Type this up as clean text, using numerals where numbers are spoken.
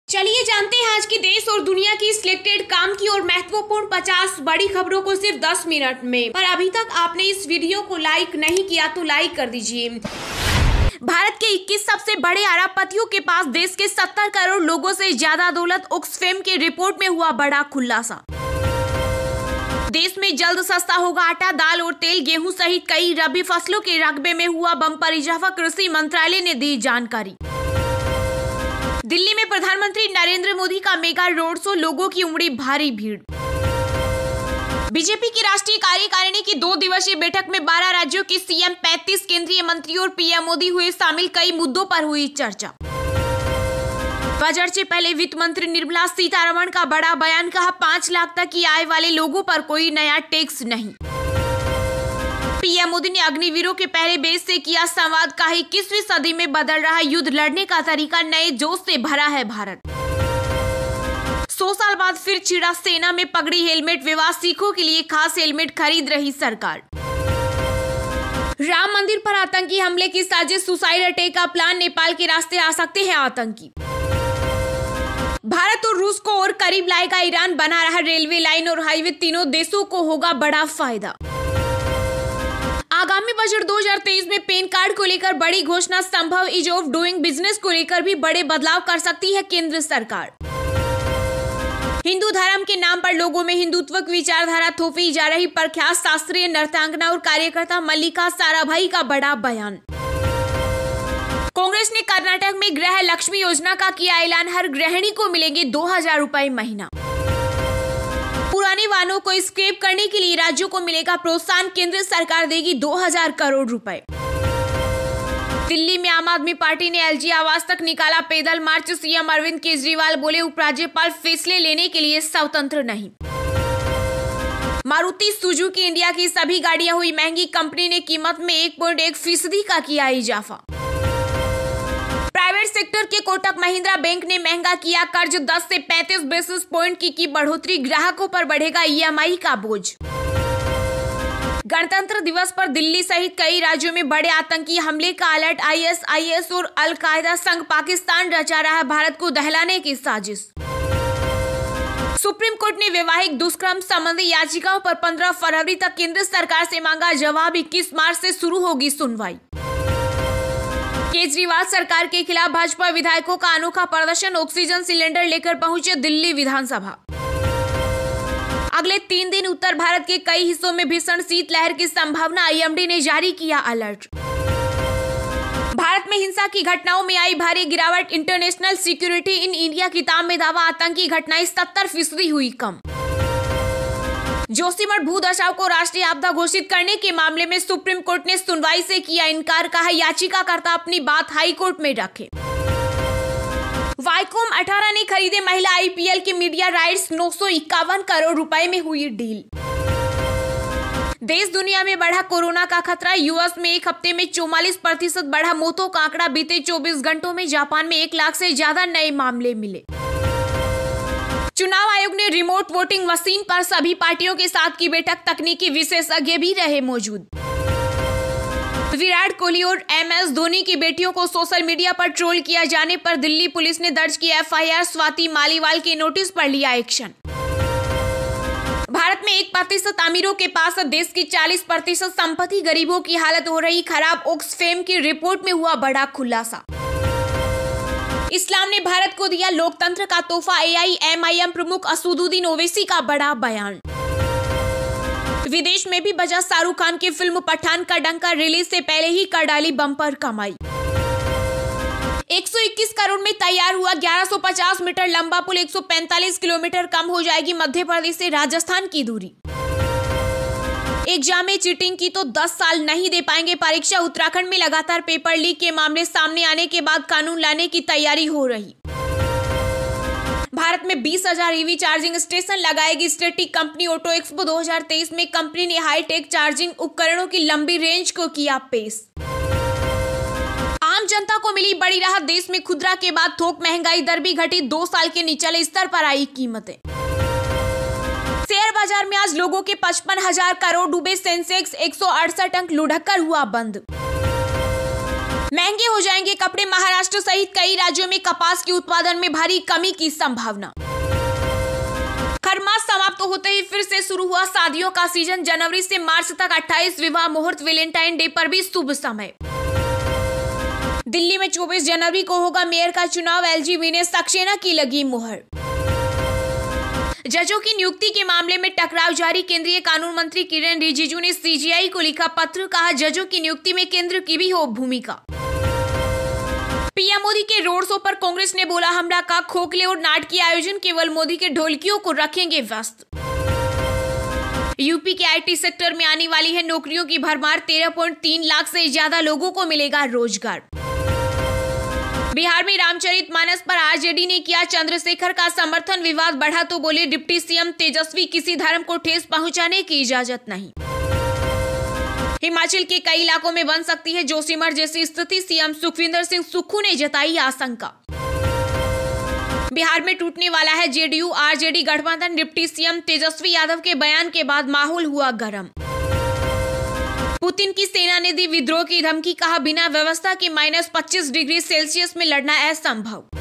चलिए जानते हैं आज की देश और दुनिया की सिलेक्टेड काम की और महत्वपूर्ण 50 बड़ी खबरों को सिर्फ 10 मिनट में। पर अभी तक आपने इस वीडियो को लाइक नहीं किया तो लाइक कर दीजिए। भारत के 21 सबसे बड़े अरबपतियों के पास देश के 70 करोड़ लोगों से ज्यादा दौलत। ऑक्सफैम की रिपोर्ट में हुआ बड़ा खुलासा। देश में जल्द सस्ता होगा आटा, दाल और तेल। गेहूं सहित कई रबी फसलों के रकबे में हुआ बम्पर इजाफा। कृषि मंत्रालय ने दी जानकारी। दिल्ली में प्रधानमंत्री नरेंद्र मोदी का मेगा रोड शो, लोगों की उमड़ी भारी भीड़। बीजेपी की राष्ट्रीय कार्यकारिणी की 2 दिवसीय बैठक में 12 राज्यों के सीएम, 35 केंद्रीय मंत्री और पीएम मोदी हुए शामिल। कई मुद्दों पर हुई चर्चा। बजट से पहले वित्त मंत्री निर्मला सीतारमण का बड़ा बयान। कहा 5 लाख तक की आय वाले लोगों पर कोई नया टैक्स नहीं। पीएम मोदी ने अग्निवीरों के पहले बेस से किया संवाद। कहा 21वीं सदी में बदल रहा युद्ध लड़ने का तरीका, नए जोश से भरा है भारत। 100 साल बाद फिर छिड़ा सेना में पगड़ी हेलमेट विवाद। सिखों के लिए खास हेलमेट खरीद रही सरकार। राम मंदिर पर आतंकी हमले की साजिश, सुसाइड अटैक का प्लान। नेपाल के रास्ते आ सकते हैं आतंकी। भारत और रूस को और करीब लाएगा ईरान। बना रहा रेलवे लाइन और हाईवे, तीनों देशों को होगा बड़ा फायदा। आगामी बजट 2023 में पैन कार्ड को लेकर बड़ी घोषणा संभव। ईज ऑफ डूइंग बिजनेस को लेकर भी बड़े बदलाव कर सकती है केंद्र सरकार। हिंदू धर्म के नाम पर लोगों में हिंदुत्व की विचारधारा थोपी जा रही। प्रख्यात शास्त्रीय नर्तंगना और कार्यकर्ता मल्लिका साराभाई का बड़ा बयान। कांग्रेस ने कर्नाटक में गृह लक्ष्मी योजना का किया ऐलान। हर गृहिणी को मिलेंगे 2000 रुपए महीना। पुराने वाहनों को स्क्रैप करने के लिए राज्यों को मिलेगा प्रोत्साहन। केंद्र सरकार देगी 2000 करोड़ रुपए। दिल्ली में आम आदमी पार्टी ने एलजी आवास तक निकाला पैदल मार्च। सीएम अरविंद केजरीवाल बोले उपराज्यपाल फैसले लेने के लिए स्वतंत्र नहीं। मारुति सुजुकी इंडिया की सभी गाड़ियां हुई महंगी। कंपनी ने कीमत में 1.1% का किया इजाफा। प्राइवेट सेक्टर के कोटक महिंद्रा बैंक ने महंगा किया कर्ज। 10 से 35 बेसिस पॉइंट की बढ़ोतरी। ग्राहकों पर बढ़ेगा ईएमआई का बोझ। गणतंत्र दिवस पर दिल्ली सहित कई राज्यों में बड़े आतंकी हमले का अलर्ट। आईएसआईएस और अल-कायदा संग पाकिस्तान रचा रहा है भारत को दहलाने की साजिश। सुप्रीम कोर्ट ने वैवाहिक दुष्कर्म संबंधी याचिकाओं पर 15 फरवरी तक केंद्र सरकार से मांगा जवाब। 21 मार्च से शुरू होगी सुनवाई। केजरीवाल सरकार के खिलाफ भाजपा विधायकों का अनोखा प्रदर्शन। ऑक्सीजन सिलेंडर लेकर पहुंचे दिल्ली विधानसभा। अगले 3 दिन उत्तर भारत के कई हिस्सों में भीषण शीतलहर की संभावना। आईएमडी ने जारी किया अलर्ट। भारत में हिंसा की घटनाओं में आई भारी गिरावट। इंटरनेशनल सिक्योरिटी इन इंडिया किताब में दावा। आतंकी घटनाएं 70% हुई कम। जोशीमठ भूदशाओं को राष्ट्रीय आपदा घोषित करने के मामले में सुप्रीम कोर्ट ने सुनवाई से किया इनकार। कहा याचिकाकर्ता अपनी बात हाई कोर्ट में रखे। वाईकॉम 18 ने खरीदे महिला आईपीएल के मीडिया राइट्स। 951 करोड़ रुपए में हुई डील। देश दुनिया में बढ़ा कोरोना का खतरा। यूएस में एक हफ्ते में 44% बढ़ा मौतों का आंकड़ा। बीते 24 घंटों में जापान में 1 लाख से ज्यादा नए मामले मिले। चुनाव आयोग ने रिमोट वोटिंग मशीन पर सभी पार्टियों के साथ की बैठक। तकनीकी विशेषज्ञ भी रहे मौजूद। विराट कोहली और एमएस धोनी की बेटियों को सोशल मीडिया पर ट्रोल किया जाने पर दिल्ली पुलिस ने दर्ज किया एफआईआर। स्वाति मालीवाल के नोटिस पर लिया एक्शन। भारत में 1% अमीरों के पास देश की 40% संपत्ति। गरीबों की हालत हो रही खराब। ऑक्सफैम की रिपोर्ट में हुआ बड़ा खुलासा। इस्लाम ने भारत को दिया लोकतंत्र का तोहफा। एआईएमआईएम प्रमुख असदुद्दीन ओवैसी का बड़ा बयान। विदेश में भी बजा शाहरुख खान की फिल्म पठान का डंका। रिलीज से पहले ही कर डाली बम्पर कमाई। 121 करोड़ में तैयार हुआ 1150 मीटर लंबा पुल। 145 किलोमीटर कम हो जाएगी मध्य प्रदेश से राजस्थान की दूरी। एग्जाम में चीटिंग की तो 10 साल नहीं दे पाएंगे परीक्षा। उत्तराखंड में लगातार पेपर लीक के मामले सामने आने के बाद कानून लाने की तैयारी हो रही। भारत में 20,000 ईवी चार्जिंग स्टेशन लगाएगी स्टेटिक कंपनी। ऑटो एक्सपो 2023 में कंपनी ने हाईटेक चार्जिंग उपकरणों की लंबी रेंज को किया पेश। आम जनता को मिली बड़ी राहत। देश में खुदरा के बाद थोक महंगाई दर भी घटी। 2 साल के निचले स्तर पर आई कीमतें। शेयर बाजार में आज लोगों के 55,000 करोड़ डूबे। सेंसेक्स 168 अंक लुढ़क कर हुआ बंद। महंगे हो जाएंगे कपड़े, महाराष्ट्र सहित कई राज्यों में कपास के उत्पादन में भारी कमी की संभावना। खरमास समाप्त होते ही फिर से शुरू हुआ शादियों का सीजन। जनवरी से मार्च तक 28 विवाह मुहूर्त, वैलेंटाइन डे पर भी शुभ समय। दिल्ली में 24 जनवरी को होगा मेयर का चुनाव, एलजीबी ने सक्सेना की लगी मुहर। जजों की नियुक्ति के मामले में टकराव जारी, केंद्रीय कानून मंत्री किरेन रिजिजू ने सीजीआई को लिखा पत्र, कहा जजों की नियुक्ति में केंद्र की भी हो भूमिका। पीएम मोदी के रोड शो पर कांग्रेस ने बोला हमला का खोखले और नाटकीय आयोजन, केवल मोदी के ढोलकियों को रखेंगे व्यस्त। यूपी के आईटी सेक्टर में आने वाली है नौकरियों की भरमार, 13.3 लाख से ज्यादा लोगों को मिलेगा रोजगार। बिहार में रामचरितमानस पर आरजेडी ने किया चंद्रशेखर का समर्थन, विवाद बढ़ा तो बोले डिप्टी सीएम तेजस्वी किसी धर्म को ठेस पहुंचाने की इजाजत नहीं। हिमाचल के कई इलाकों में बन सकती है जोशीमठ जैसी स्थिति, सीएम सुखविंदर सिंह सुक्खू ने जताई आशंका। बिहार में टूटने वाला है जेडीयू आरजेडी गठबंधन, डिप्टी सीएम तेजस्वी यादव के बयान के बाद माहौल हुआ गर्म। पुतिन की सेना ने दी विद्रोह की धमकी, कहा बिना व्यवस्था के -25 डिग्री सेल्सियस में लड़ना असंभव।